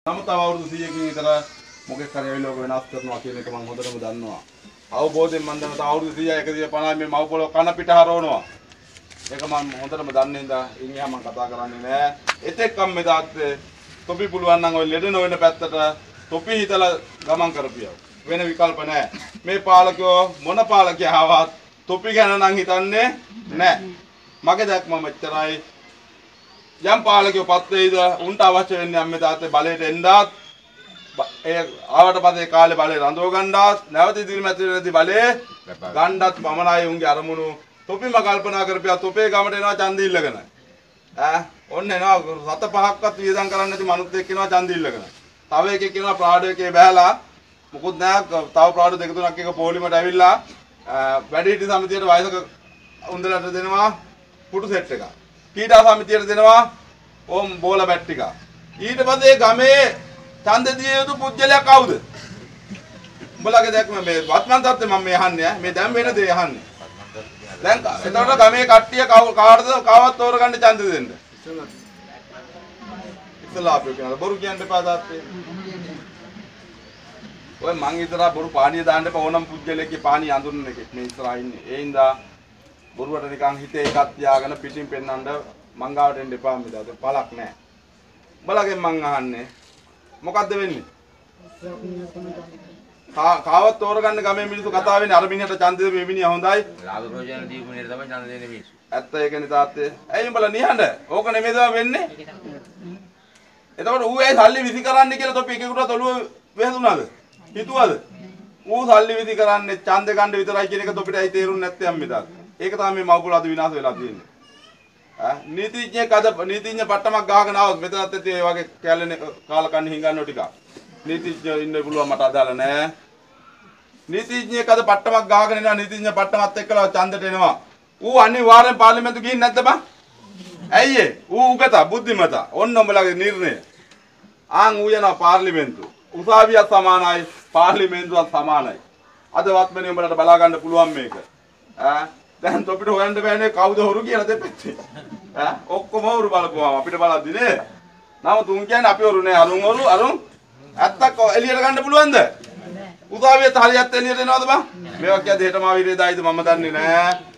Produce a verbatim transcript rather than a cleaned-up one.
නමුත් තව අවුරුදු සීයකින් විතර මොකෙක් හරි ඇවිල්ලා ඔක වෙනස් කරනවා කියන එක මම හොඳටම දන්නවා. අවබෝධයෙන් මම දන්නවා තව අවුරුදු සීයයි එකසිය පනහයි මේ මව් පොළොව කන පිට හරවනවා. ඒක මම හොඳටම දන්නේ ඉඳා ඉන්හියා මම කතා කරන්නේ නෑ. එතෙක්කම් මේ තාත්තේ තොපි පුළුවන් නම් ඔය ලෙඩ නොවන පැත්තට තොපි හිතලා ගමන් කරපියව. වෙන විකල්ප නෑ. මේ පාලකයෝ මොන පාලකයා ආවත් තොපි ගැන නම් හිතන්නේ නෑ. මගේ දැක්ම මෙච්චරයි. යම් පාලකයෝ පත් වේද උන්ට අවශ්‍ය වෙන්නේ අම්මේ තාත්තේ බලයට එන්නත් ඒ ආවට පස්සේ කාලේ බලේ රඳව ගන්නත් නැවත ඉදිරි මැතිවරණදී බලේ ගන්නත් පමණයි උන්ගේ අරමුණු. තොපිම කල්පනා කරපියා තොපේ ගමට එනවා ඡන්ද ඉල්ලගෙන. ඈ ඔන්න එනවා සත පහක්වත් වියදම් කරන්නේ නැති මනුස්සයෙක් එනවා ඡන්ද ඉල්ලගෙන. තව එකෙක් එනවා ප්‍රාඩෝ එකේ බහැලා මොකුත් නෑ තව ප්‍රාඩෝ දෙක තුනක් එක පොලිමට ඇවිල්ලා වැඩිහිටි සමිතියට වයසක උන්දලට දෙනවා පුටු සෙට් එකක්. කීඩා සමිතියට දෙනවා ඕම් බෝල බැට් ටික. ඊට පස්සේ ගමේ ඡන්ද දිය යුතු පුජ්‍යලයා කවුද? උඹලගේ දැක්ම මේ වත්මන් තත්ත්වය මම මේ අහන්නේ මේ දැන් වෙන දේ අහන්නේ. දැන් එතකොට ගමේ කට්ටිය කාටද කාවත් තෝරගන්න ඡන්ද දෙන්න. ඉතලා අපි කියන බොරු කියන්න එපා තාත්තේ. ඔය මං ඉතලා බොරු පානිය දාන්න එපා ඕනම් පුජ්‍යලෙක්ගේ පානිය අඳුරන එකෙක් මේ ඉස්සරහා ඉන්නේ. ඒ හින්දා බොරුවට නිකන් හිතේ එකක් තියාගෙන පිටින් පෙන්නන්න මං ගාවට එන්න එපා මේ තාත්තේ පළක් නැහැ. උඹලගෙන් මං අහන්නේ මොකද්ද වෙන්නේ? කාවත් තෝරගන්න ගමේ මිනිස්සු කතා වෙන්නේ අර මිනිහට ඡන්ද දෙන්න මේ මිනිහා හොඳයි. ලාභ ප්‍රයෝජන දීපු මිනිහට තමයි ඡන්ද දෙන්නේ මිනිස්සු. ඇත්ත ඒකනේ තාත්තේ. ඇයි උඹලා නිහඬ? ඕක නෙමෙයිද වෙන්නේ? එතකොට ඌ ඒ සල්ලි විසි කරන්න කියලා තොපි එකෙකුට ඔළුව වෙහදුනාද? හිතුවද? ඌ සල්ලි විසි කරන්නේ ඡන්ද ගන්න විතරයි කියන එක තොපිටයි තේරුන්නේ නැත්තේ අම්මේ තාත්තා. ඒක තමයි මේ මව්පොළ අද විනාශ වෙලා තියෙන්නේ. ඈ නීතිඥයෙක් අද නීතිඥ පට්ටමක් ගහගෙන ආවොත් මෙතනත් ඇති ඒ වගේ කැලේ කාලකන්ණි හිඟන්නෝ ටික. නීතිඥ ඉන්න පුළුවන් මට අදාළ නෑ. නීතිඥයෙක් අද පට්ටමක් ගහගෙන එනවා නීතිඥ පට්ටමත් එක්කලා ඡන්දට එනවා. ඌ අනිවාර්යෙන් පාර්ලිමේන්තු ගිහින් නැද්ද බං? ඇයි ඒ? ඌ උගත බුද්ධිමත. ඔන්න උඹලගේ නිර්ණය. ආන් ඌ යනවා පාර්ලිමේන්තු. උසාවියත් සමානයි පාර්ලිමේන්තුවත් සමානයි. අද වත්මනේ උඹලට බලා ගන්න පුළුවන් මේක. ඈ දැන් තොපිට හොයන්න බෑනේ කවුද හොරු කියලා දෙපෙත්තේ. ඈ ඔක්කොම හොරු බලපුවාම අපිට බලද්දි නේ. නමුත් උන් කියන්නේ අපි හොරු නෑ අරුන් හොරු අරුන් ඇත්තක් එළියට ගන්න පුළුවන්ද? උසාවියට හරියට එළියට එනවද බං? මේවා කිය දෙහෙටම ආවිරේ දායිද මම දන්නේ නෑ.